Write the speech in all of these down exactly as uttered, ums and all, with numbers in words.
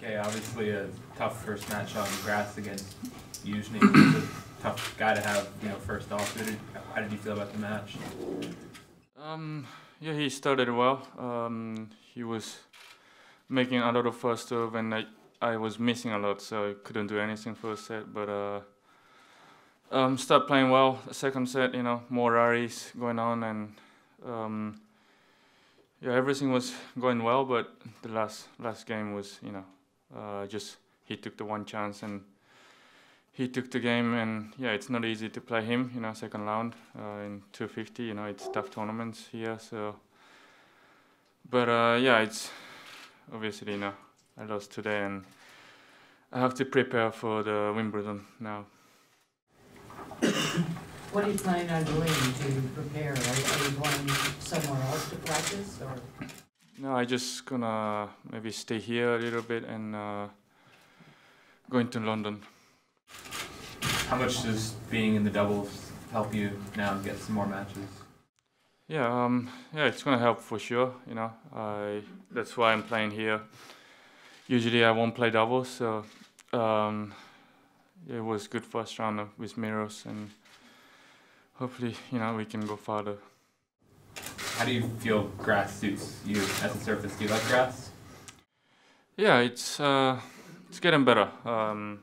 Okay, obviously a tough first match on grass against Yuzhny. It's a tough guy to have, you know, first off. How did you feel about the match? Um, yeah, he started well. Um, he was making a lot of first serve, and I, I was missing a lot, so I couldn't do anything first set. But uh, um, start playing well. Second set, you know, more rallies going on, and um, yeah, everything was going well. But the last last game was, you know, uh, just he took the one chance and he took the game, and yeah, it's not easy to play him, you know, second round uh, in two fifty. You know, it's tough tournaments here. So, but uh, yeah, it's obviously, you know, I lost today, and I have to prepare for the Wimbledon now. What are you planning on doing to prepare? Are, are you going somewhere else to practice, or? No, I just gonna maybe stay here a little bit and uh, going to London. How much does being in the doubles help you now get some more matches? Yeah, um, yeah, it's gonna help for sure. You know, I that's why I'm playing here. Usually I won't play doubles, so um, it was good first round with Miros, and hopefully, you know, we can go farther. How do you feel grass suits you as a surface? Do you like grass? Yeah, it's uh, it's getting better. Um,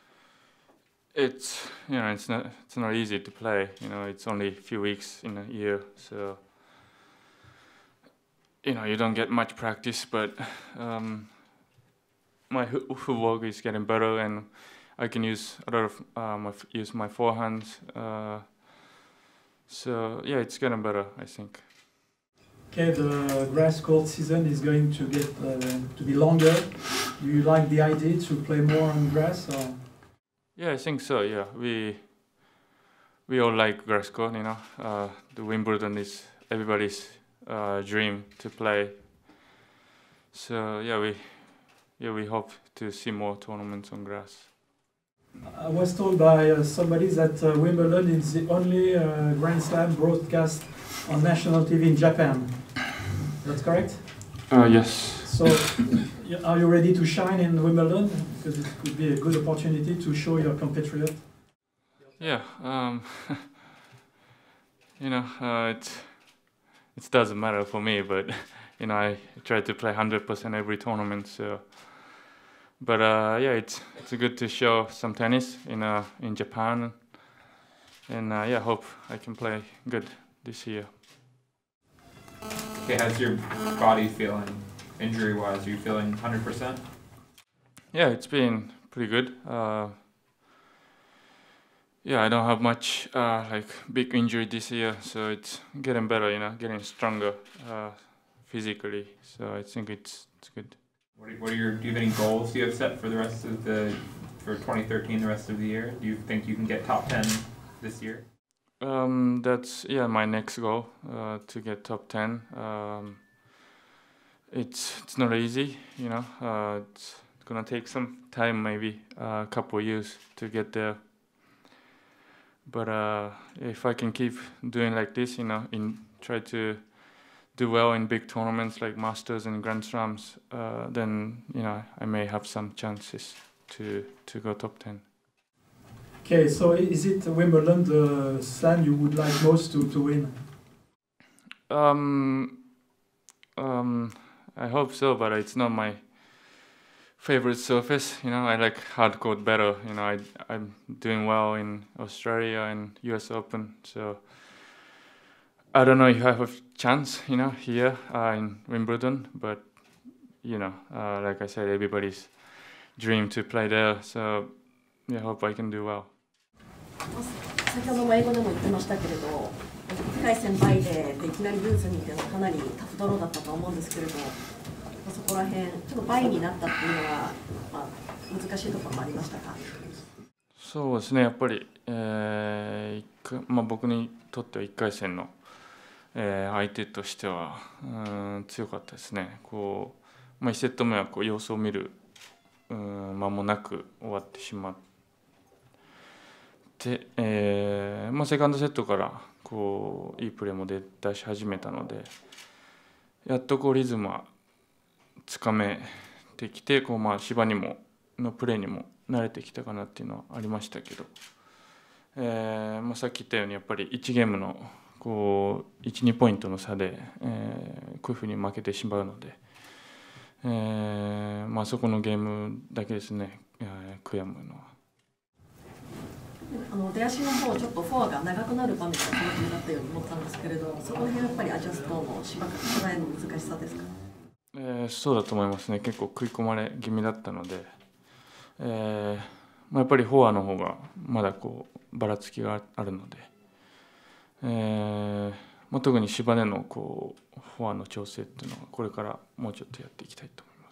it's you know it's not it's not easy to play. You know, it's only a few weeks in a year, so you know you don't get much practice. But um, my footwork is getting better, and I can use a lot of um, use my forehand. Uh, so yeah, it's getting better, I think. Okay, the grass court season is going to get uh, to be longer. Do you like the idea to play more on grass? Or? Yeah, I think so. Yeah, we we all like grass court. You know, uh, the Wimbledon is everybody's uh, dream to play. So yeah, we yeah we hope to see more tournaments on grass. I was told by uh, somebody that uh, Wimbledon is the only uh, Grand Slam broadcast on national T V in Japan. That's correct? Uh, yes. So, are you ready to shine in Wimbledon? Because it could be a good opportunity to show your compatriot. Yeah. Um, you know, uh, it it doesn't matter for me, but you know, I try to play one hundred percent every tournament. So, but uh, yeah, it's it's good to show some tennis in uh, in Japan, and uh, yeah, hope I can play good this year. Okay, how's your body feeling, injury-wise? Are you feeling one hundred percent? Yeah, it's been pretty good. Uh, yeah, I don't have much uh, like big injury this year, so it's getting better. You know, getting stronger uh, physically. So I think it's it's good. What are, what are your? Do you have any goals you have set for the rest of the for twenty thirteen, the rest of the year? Do you think you can get top ten this year? Um, that's yeah my next goal uh, to get top ten. Um, it's it's not easy, you know. Uh, it's gonna take some time, maybe uh, a couple of years to get there. But uh, if I can keep doing like this, you know, in try to do well in big tournaments like Masters and Grand Slams, uh, then you know I may have some chances to to go top ten. Okay, so is it Wimbledon the slam you would like most to, to win? Um, um, I hope so, but it's not my favorite surface. You know, I like hard court better. You know, I I'm doing well in Australia and U S Open, so I don't know if I have a chance. You know, here uh, in Wimbledon, but you know, uh, like I said, everybody's dream to play there. So yeah, I hope I can do well. 先ほども英語でも言ってましたけれど、深い先輩でいきなりブースに行ってのはかなりタフドローだったと思うんですけれど、そこら辺ちょっと倍になったっていうのは、まあ、難しいところもありましたか？ そうですね、やっぱり、えーまあ、僕にとってはいっかい戦の、えー、相手としてはうん強かったですね。こうまあ、いちセット目はこう様子を見るうん間もなく終わってしまって。でえーまあ、セカンドセットからこういいプレーも出し始めたのでやっとこうリズムはつかめてきて、こうまあ芝にものプレーにも慣れてきたかなっていうのはありましたけど、えーまあ、さっき言ったようにやっぱりいちゲームのこういち、にポイントの差で、えー、こういうふうに負けてしまうので、えーまあ、そこのゲームだけですね、えー、悔やむのは。 あの出足の方ちょっとフォアが長くなる場面がその辺だったように思ったんですけれど、そこら辺はやっぱりアジャストの芝芝への難しさですか？ えー、そうだと思いますね。結構食い込まれ気味だったので、えーまあ、やっぱりフォアの方がまだこうばらつきがあるので、えーまあ、特に芝でのこうフォアの調整っていうのはこれからもうちょっとやっていきたいと思います。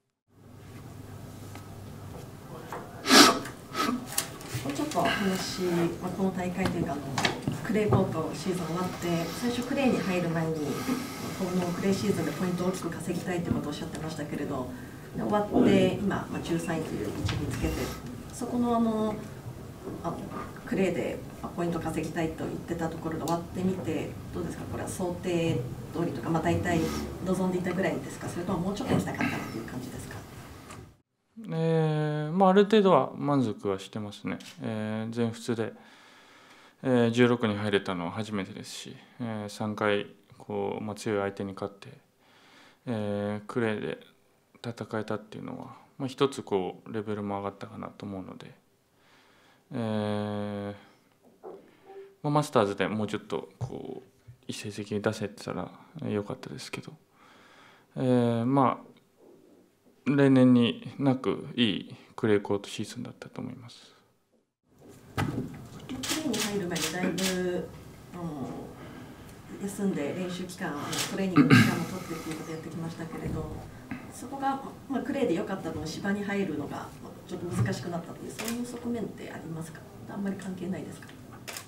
ちょっと話、まあ、この大会というかあのクレーコートシーズン終わって最初クレーに入る前にこのクレーシーズンでポイントを大きく稼ぎたいということをおっしゃってましたけれど、終わって今、まあ、じゅうさんいという位置につけて、そこのあのあのクレーでポイントを稼ぎたいと言ってたところで終わってみてどうですか？これは想定通りとか、まあ、大体望んでいたぐらいですか？それとももうちょっと行きたかったという感じですか？ えーまあ、ある程度は満足はしてますね。えー、全仏で、えー、じゅうろくに入れたのは初めてですし、えー、さんかいこう、まあ、強い相手に勝って、えー、クレーで戦えたっていうのは、まあ、一つこうレベルも上がったかなと思うので、えーまあ、マスターズでもうちょっとこういい成績出せてたらよかったですけど、えー、まあ例年になくいいクレーコートシーズンだったと思います。 クレーに入る前にだいぶあの休んで練習期間、トレーニングの期間も取ってっていうことをやってきましたけれど、そこが、まあ、クレーで良かった分芝に入るのがちょっと難しくなったというそういう側面ってありますか？あんまり関係ないですか？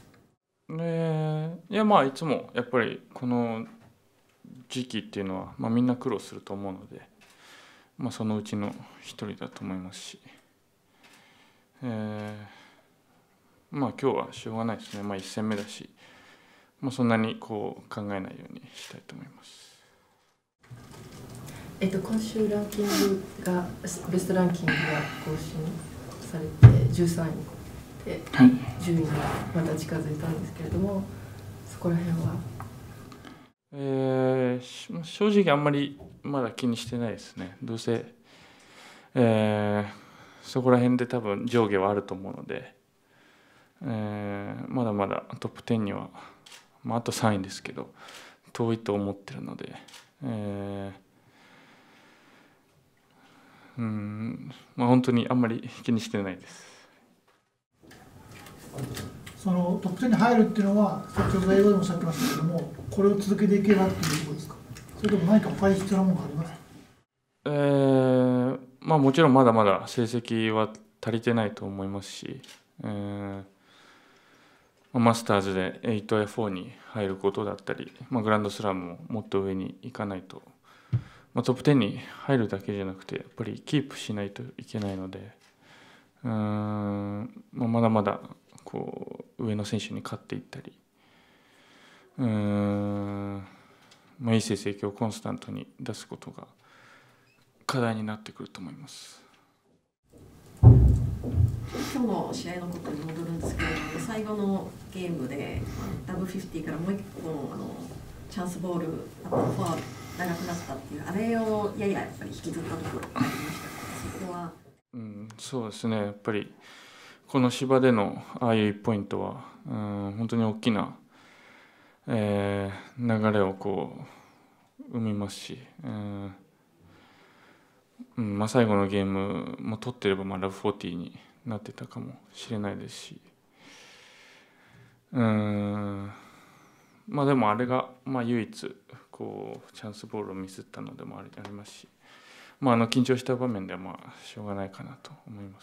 えー、いやまあいつもやっぱりこの時期っていうのは、まあ、みんな苦労すると思うので。まあ、そのうちの一人だと思いますし、えー、まあ今日はしょうがないですね。まあいち戦目だし、まあ、そんなにこう考えないようにしたいと思います。 えっと、今週ランキングがベストランキングが更新されてじゅうさんいで順位がまた近づいたんですけれども、そこら辺はえー、正直あんまりまだ気にしてないですね。どうせ、えー、そこら辺で多分上下はあると思うので、えー、まだまだトップじゅうには、まあ、あとさんいですけど遠いと思ってるので、えー、うんまあ本当にあんまり気にしてないです。 そのトップじゅうに入るっていうのは先ほど英語でもおっしゃってましたけども、これを続けていけばっていうことですか？それとも何か他に必要なものがありますか？えー、まあもちろんまだまだ成績は足りてないと思いますし、えー、マスターズではちやよんに入ることだったり、まあ、グランドスラムももっと上に行かないと、まあ、トップじゅうに入るだけじゃなくてやっぱりキープしないといけないので、うーん、まあ、まだまだこう上の選手に勝っていったり、うーん、まあ、いい成績をコンスタントに出すことが課題になってくると思います。 今日の試合のことに戻るんですけれども、最後のゲームでダブルフィフティーからもう一本あのチャンスボール、あとフォア長くなったっていう、あれをやややっぱり引きずったところがありました。そこは、うん、 そうですね、やっぱりこの芝でのああいうポイントは、うん、本当に大きな、えー、流れをこう生みますし、うんうんまあ、最後のゲームも取ってればまあラブフォーティーになってたかもしれないですし、うんまあでもあれがまあ唯一こうチャンスボールをミスったのでもありますし、まあ、あの緊張した場面ではまあしょうがないかなと思います。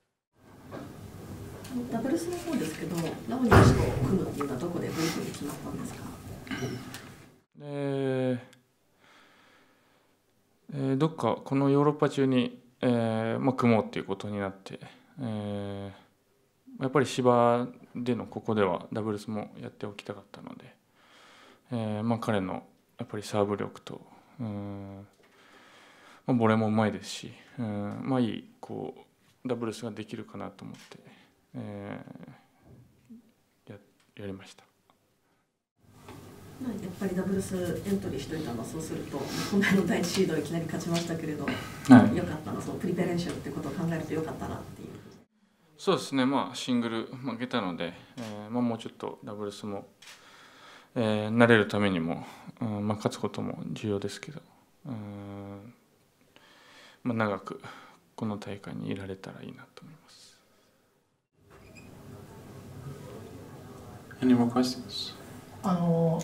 ダブルスの方ですけど、ラムニ氏と組むっていうのはどこでどういうふうに決まったんですか？ えーえー、どっかこのヨーロッパ中に、えーまあ、組もうっていうことになって、えー、やっぱり芝でのここではダブルスもやっておきたかったので、えーまあ、彼のやっぱりサーブ力と、うんまあ、ボレーもうまいですし、うん、まあいいこうダブルスができるかなと思って、えー、や, やりました。 やっぱりダブルスエントリーしといたのは、そうすると今回の第一シードいきなり勝ちましたけれど、はい、よかったな、そのプリペレーションっていうことを考えるとよかったなっていう。 そうですね、まあシングル負けたので、えーまあ、もうちょっとダブルスも、えー、慣れるためにも、うんまあ、勝つことも重要ですけど、うんまあ、長くこの大会にいられたらいいなと思います。 Any more questions? あの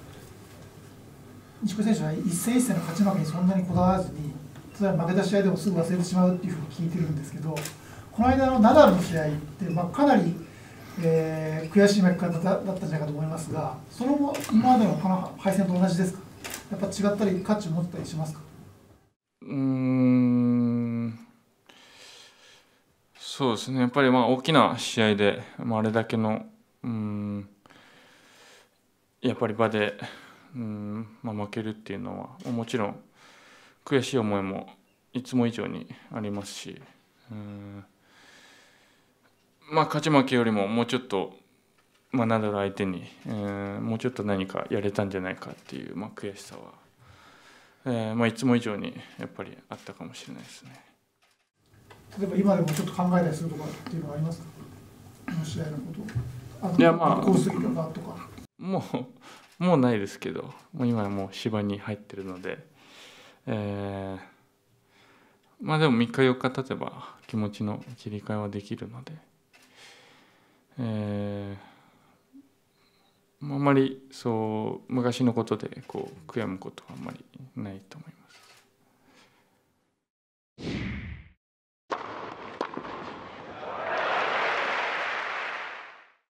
錦織選手は一戦一戦の勝ち負けにそんなにこだわらずに、例えば負けた試合でもすぐ忘れてしまうっていうふうに聞いてるんですけど、この間のナダルの試合って、まあ、かなり、えー、悔しい負け方だったんじゃないかと思いますが、その後今までの他の敗戦と同じですか？やっぱ違ったり価値を持ったりしますか？ うーんそうですね、やっぱりまあ大きな試合で、まあ、あれだけのうーんやっぱり場でうん、まあ、負けるっていうのはもちろん悔しい思いもいつも以上にありますし、うんまあ勝ち負けよりももうちょっと、まあ、ナダル相手に、えー、もうちょっと何かやれたんじゃないかっていう、まあ、悔しさは、えーまあ、いつも以上にやっぱりあったかもしれないですね。 例えば今でもちょっと考えたりするとかっていうのはありますか？この試合のことあいやまあこうするとかとかもうもうないですけど、もう今はもう芝に入ってるので、えー、まあでもみっかよっか経てば気持ちの切り替えはできるので、えー、あんまりそう昔のことでこう悔やむことはあんまりないと思います。